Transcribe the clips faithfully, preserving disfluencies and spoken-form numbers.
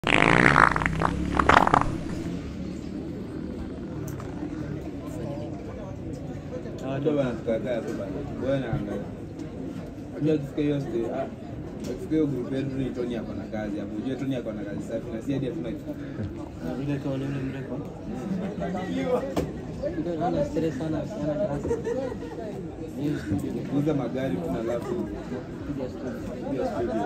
Ndio bana tukakaa tu bana. Bwana angalia. Unajua kisikia hiyo stage. Ah. Kisikia group yetu ni Tony hapa na kazi hapo. Unajua Tony hapa na kazi safi na si hadi hatuna kitu. Na vile kwa ule mrefu. Ndio ana stress sana sana kazi. Kuuza magari kuna lafu. Kuja studio.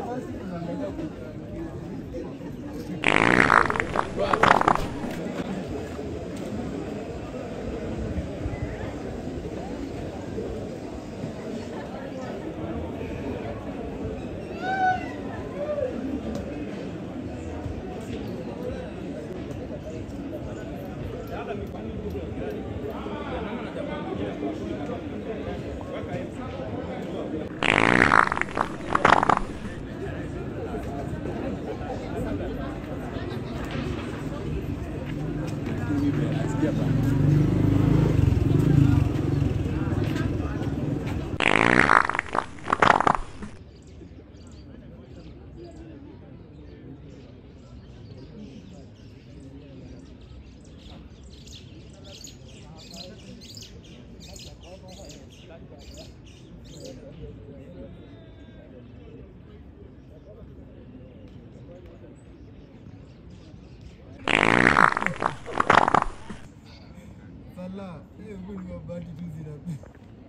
Sala, hiyo nguo ni mabaki tu zinapita.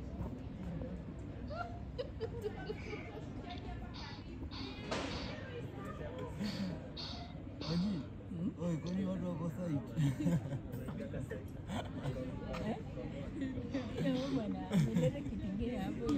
Aji, oi, kwani watu wako site? Eh? Bwana, nilete kitingine hapo.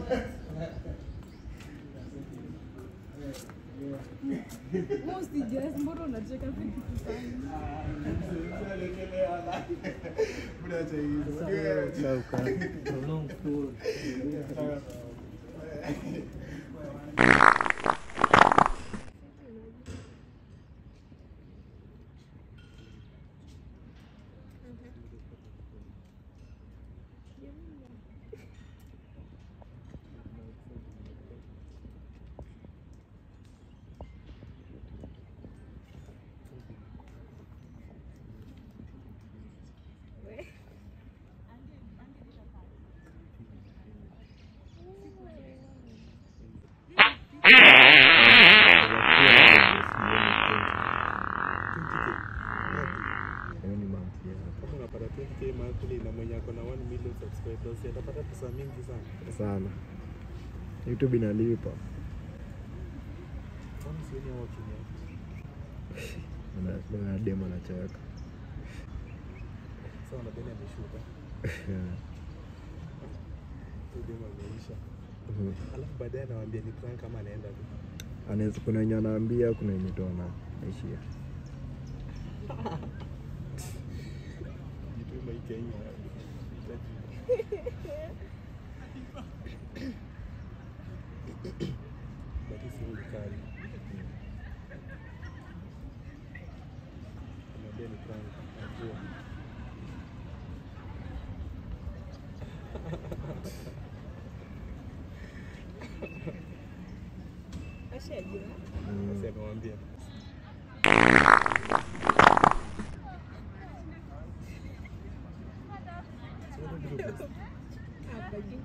Mosi just mbona unacheka vipi kufanya? Bwana cha hizo. Sauka. Long food. Unapata twenty K monthly na mwenye ako na one million subscribers atapata pesa mingi sana. Sana. YouTube inalipa. Kama sioni hao kimya. Na na demo na cheka. Sasa na beni ameshuka. Demo imeisha. Alafu baadaye anawaambia ni prank kama anaenda tu. Anaweza kuna wenye anaambia, kuna wenye tu anaishia. Jitu mai Kenya. Basi sio kali. Anaambia ni prank. Najua. Ashajua. Sasa amewambia. Hapa juu.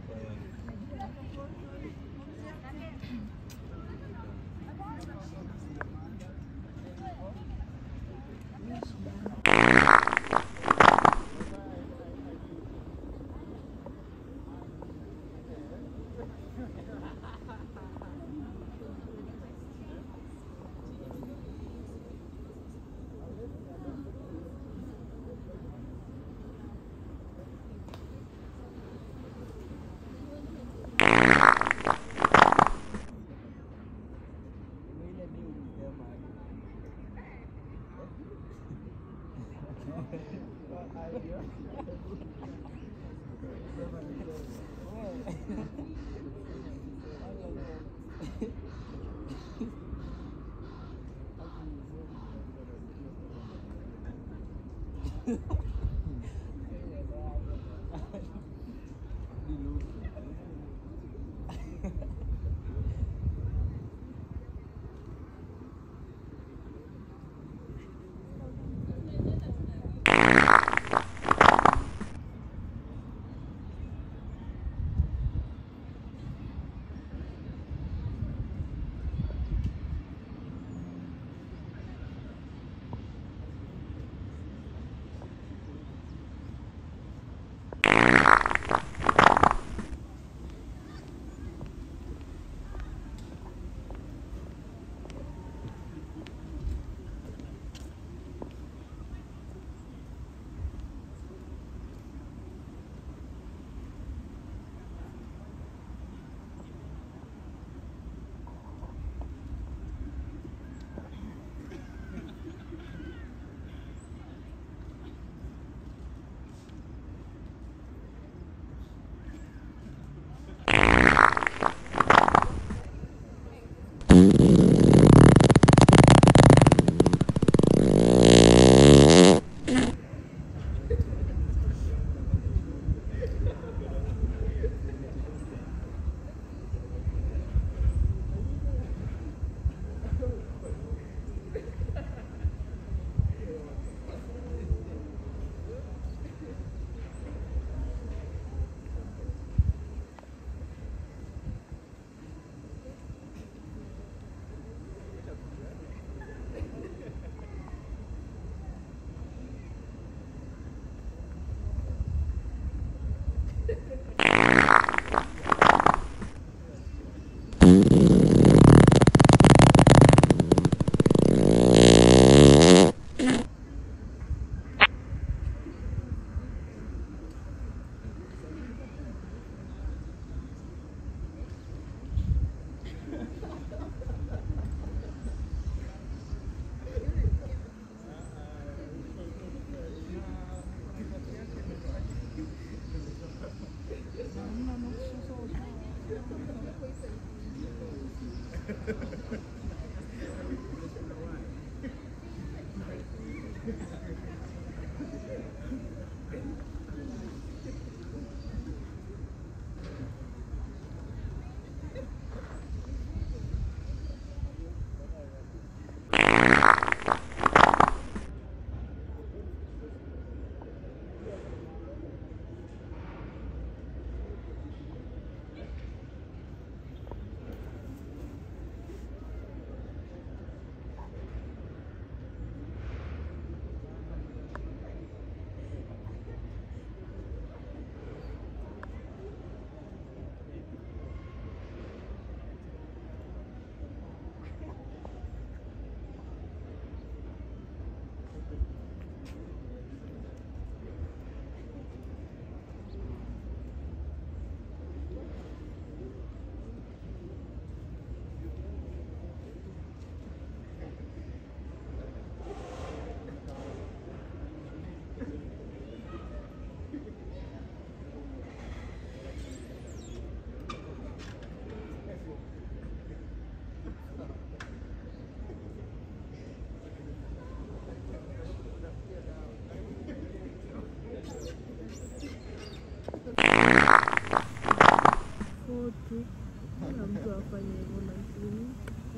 Foto. Kila mtu afanye hivyo na simu.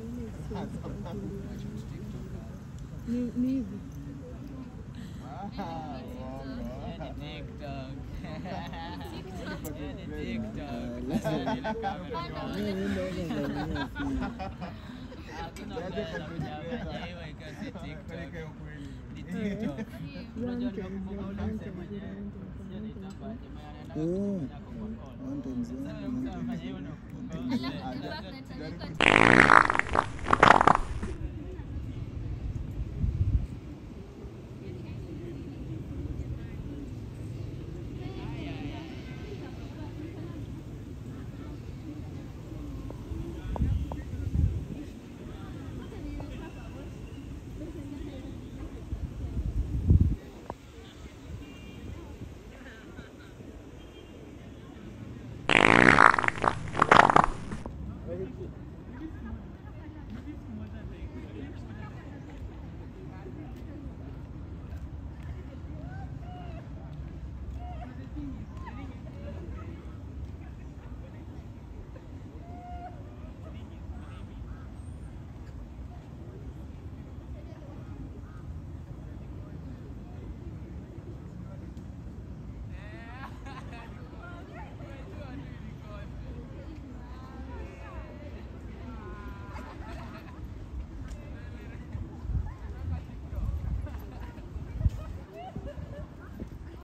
Ni ni hivi. Oh, one time.